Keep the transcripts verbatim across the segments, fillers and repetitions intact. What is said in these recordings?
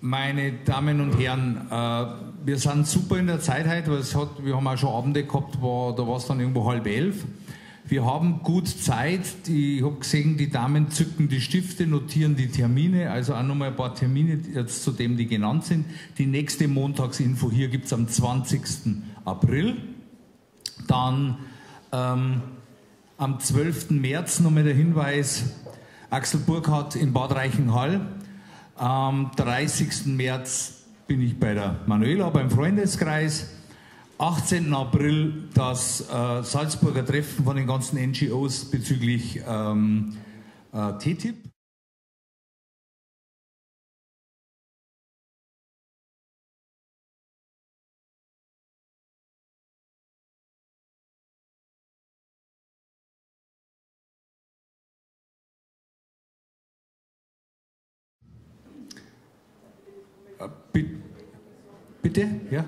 Meine Damen und Herren, äh, wir sind super in der Zeit heute, weil es hat, wir haben auch schon Abende gehabt, war, da war es dann irgendwo halb elf. Wir haben gut Zeit. Die, ich habe gesehen, die Damen zücken die Stifte, notieren die Termine, also auch nochmal ein paar Termine jetzt zu dem, die genannt sind. Die nächste Montagsinfo hier gibt es am zwanzigsten April. Dann ähm, am zwölften März nochmal der Hinweis, Axel Burkhardt in Bad Reichenhall. Am dreißigsten März bin ich bei der Manuela beim Freundeskreis. achtzehnten April das äh, Salzburger Treffen von den ganzen N G Os bezüglich ähm, äh, T T I P. Bitte? Ja?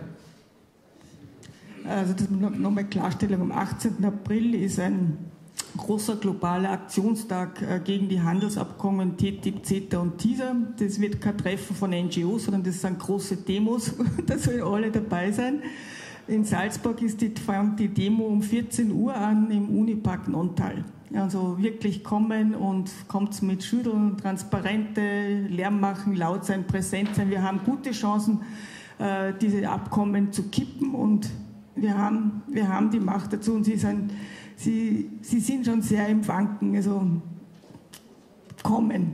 Also das nochmal Klarstellung, am achtzehnten April ist ein großer globaler Aktionstag gegen die Handelsabkommen T T I P, CETA und TISA. Das wird kein Treffen von N G Os, sondern das sind große Demos, da sollen alle dabei sein. In Salzburg ist die, fängt die Demo um vierzehn Uhr an im Unipark Nonntal. Also wirklich kommen und kommt mit Schütteln, Transparente, Lärm machen, laut sein, präsent sein. Wir haben gute Chancen, diese Abkommen zu kippen und wir haben, wir haben die Macht dazu und sie sind, sie, sie sind schon sehr im Wanken, also kommen.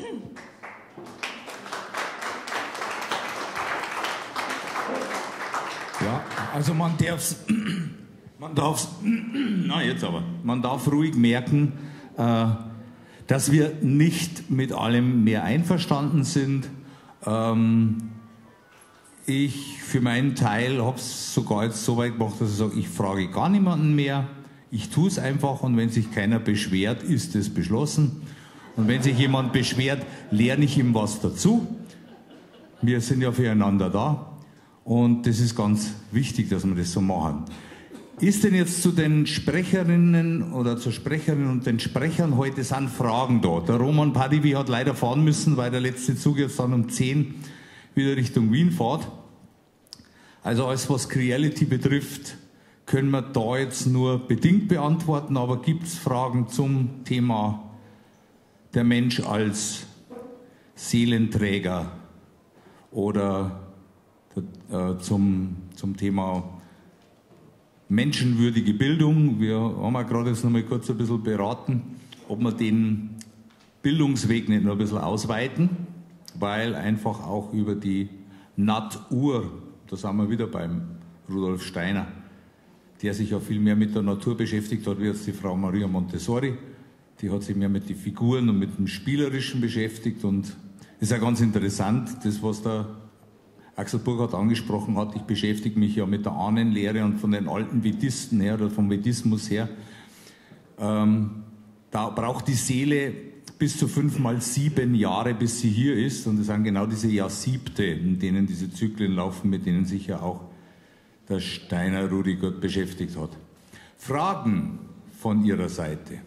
Ja, also man darf man darf na jetzt aber, man darf ruhig merken, äh, dass wir nicht mit allem mehr einverstanden sind. Ähm, Ich für meinen Teil habe es sogar jetzt so weit gemacht, dass ich sage, ich frage gar niemanden mehr. Ich tue es einfach und wenn sich keiner beschwert, ist es beschlossen. Und wenn sich jemand beschwert, lerne ich ihm was dazu. Wir sind ja füreinander da und das ist ganz wichtig, dass wir das so machen. Ist denn jetzt zu den Sprecherinnen oder zur Sprecherin und den Sprechern heute sind Fragen da? Der Roman Padivi hat leider fahren müssen, weil der letzte Zug jetzt dann um zehn wieder Richtung Wien fährt. Also alles, was Creality betrifft, können wir da jetzt nur bedingt beantworten, aber gibt es Fragen zum Thema der Mensch als Seelenträger oder äh, zum, zum Thema menschenwürdige Bildung? Wir haben ja gerade jetzt noch mal kurz ein bisschen beraten, ob wir den Bildungsweg nicht noch ein bisschen ausweiten, weil einfach auch über die Natur, da sind wir wieder beim Rudolf Steiner, der sich ja viel mehr mit der Natur beschäftigt hat, wie jetzt die Frau Maria Montessori. Die hat sich mehr mit den Figuren und mit dem Spielerischen beschäftigt und ist ja ganz interessant, das, was der Axel Burkhardt angesprochen hat. Ich beschäftige mich ja mit der Ahnenlehre und von den alten Vedisten her oder vom Vedismus her. Ähm, da braucht die Seele bis zu fünf mal sieben Jahre, bis sie hier ist. Und das sind genau diese Jahrsiebte, in denen diese Zyklen laufen, mit denen sich ja auch der Steiner Rudi Gott beschäftigt hat. Fragen von Ihrer Seite?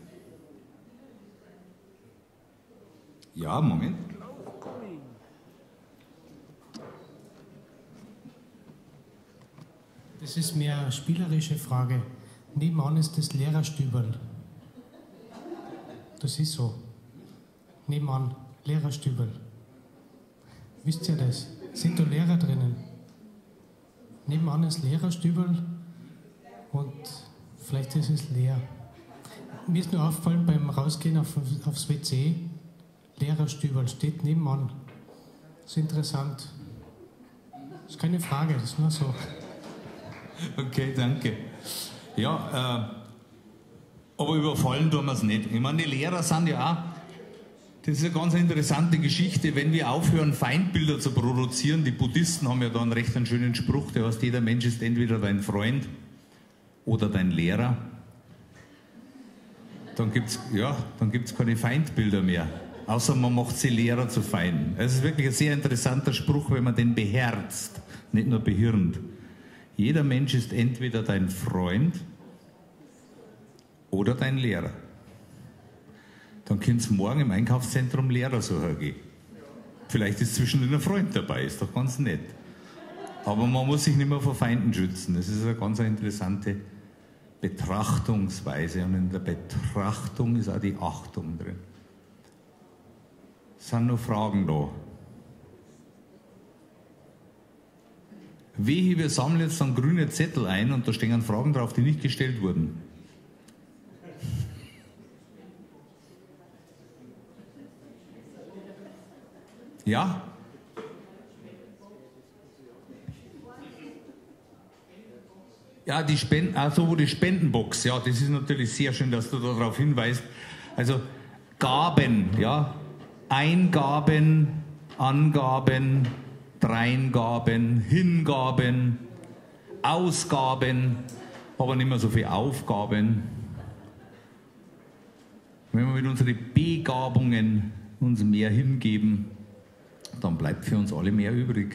Ja, Moment. Das ist mehr eine spielerische Frage. Nebenan ist das Lehrerstüberl. Das ist so. Nebenan, Lehrerstübel. Wisst ihr das? Sind da Lehrer drinnen? Nebenan ist Lehrerstübel und vielleicht ist es leer. Mir ist nur aufgefallen beim Rausgehen auf, aufs W C, Lehrerstübel steht nebenan. Das ist interessant. Das ist keine Frage, das ist nur so. Okay, danke. Ja, äh, aber überfallen tun wir es nicht. Ich meine, die Lehrer sind ja auch, das ist eine ganz interessante Geschichte, wenn wir aufhören, Feindbilder zu produzieren. Die Buddhisten haben ja da einen recht einen schönen Spruch, der heißt, jeder Mensch ist entweder dein Freund oder dein Lehrer. Dann gibt es ja, dann gibt's keine Feindbilder mehr, außer man macht sie Lehrer zu Feinden. Es ist wirklich ein sehr interessanter Spruch, wenn man den beherzt, nicht nur behirnt. Jeder Mensch ist entweder dein Freund oder dein Lehrer. Dann könnt ihr morgen im Einkaufszentrum Lehrer suchen gehen. Vielleicht ist zwischendrin ein Freund dabei, ist doch ganz nett. Aber man muss sich nicht mehr vor Feinden schützen. Das ist eine ganz interessante Betrachtungsweise. Und in der Betrachtung ist auch die Achtung drin. Sind noch Fragen da? Wehe, wir sammeln jetzt dann grüne Zettel ein und da stehen Fragen drauf, die nicht gestellt wurden. Ja? Ja, die Spenden, also die Spendenbox, ja, das ist natürlich sehr schön, dass du darauf hinweist. Also Gaben, ja, Eingaben, Angaben, Dreingaben, Hingaben, Ausgaben, aber nicht mehr so viel Aufgaben. Wenn wir mit unseren Begabungen uns mehr hingeben, dann bleibt für uns alle mehr übrig.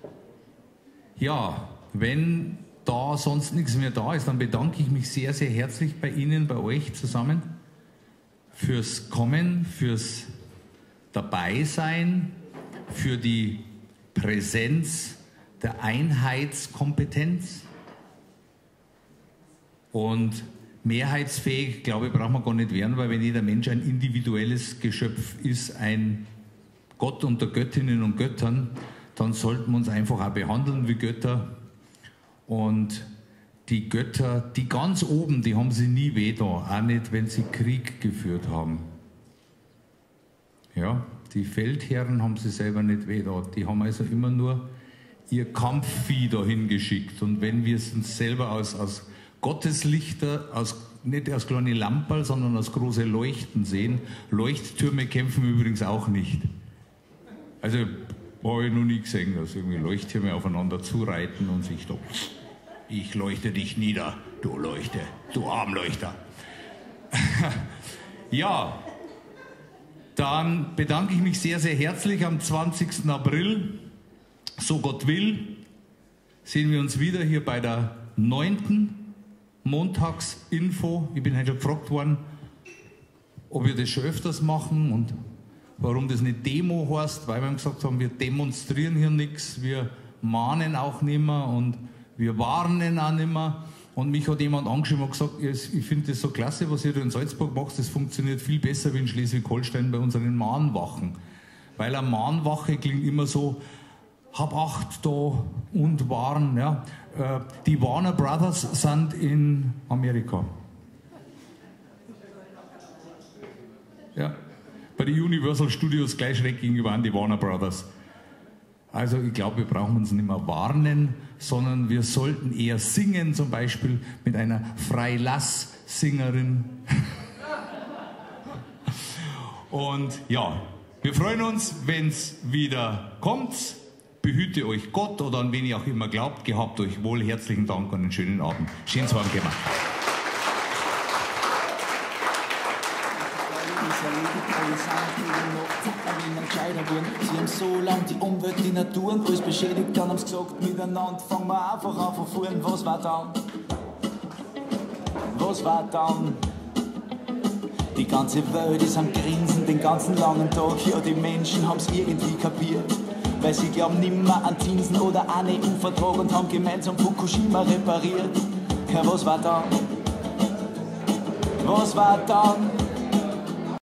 Ja, wenn da sonst nichts mehr da ist, dann bedanke ich mich sehr, sehr herzlich bei Ihnen, bei euch zusammen fürs Kommen, fürs Dabeisein, für die Präsenz der Einheitskompetenz. Und mehrheitsfähig, glaube ich, braucht man gar nicht werden, weil wenn jeder Mensch ein individuelles Geschöpf ist, ein Gott unter Göttinnen und Göttern, dann sollten wir uns einfach auch behandeln wie Götter. Und die Götter, die ganz oben, die haben sie nie weh da, auch nicht, wenn sie Krieg geführt haben. Ja, die Feldherren haben sie selber nicht weh da, die haben also immer nur ihr Kampfvieh dahin geschickt. Und wenn wir es uns selber als, als Gotteslichter, aus, nicht als kleine Lamperl, sondern als große Leuchten sehen, Leuchttürme kämpfen übrigens auch nicht. Also habe ich noch nie gesehen, dass irgendwie Leuchttürme aufeinander zureiten und sich da, ich leuchte dich nieder, du Leuchte, du Armleuchter. Ja, dann bedanke ich mich sehr, sehr herzlich. Am zwanzigsten April, so Gott will, sehen wir uns wieder hier bei der neunten Montagsinfo. Ich bin heute schon gefragt worden, ob wir das schon öfters machen und warum das nicht Demo heißt, weil wir gesagt haben, wir demonstrieren hier nichts, wir mahnen auch nicht mehr und wir warnen auch nicht mehr. Und mich hat jemand angeschrieben und gesagt, ich finde das so klasse, was ihr da in Salzburg macht, das funktioniert viel besser wie in Schleswig-Holstein bei unseren Mahnwachen. Weil eine Mahnwache klingt immer so, hab Acht da und warn. Ja. Die Warner Brothers sind in Amerika. Ja. Bei den Universal Studios gleich schräg gegenüber an die Warner Brothers. Also ich glaube, wir brauchen uns nicht mehr warnen, sondern wir sollten eher singen, zum Beispiel mit einer Freilass-Singerin. Und ja, wir freuen uns, wenn es wieder kommt. Behüte euch Gott oder an wen ihr auch immer glaubt. Gehabt euch wohl. Herzlichen Dank und einen schönen Abend. Schönes Abend gemacht. Sie haben so lange die Umwelt, die Natur und alles beschädigt, dann haben sie gesagt, miteinander fangen wir einfach an von vorn. Was war dann? Was war dann? Die ganze Welt ist am Grinsen den ganzen langen Tag. Ja, die Menschen haben's irgendwie kapiert, weil sie glauben nimmer an Zinsen oder an E U-Vertrag und haben gemeinsam Fukushima repariert. Ja, was war dann? Was war dann?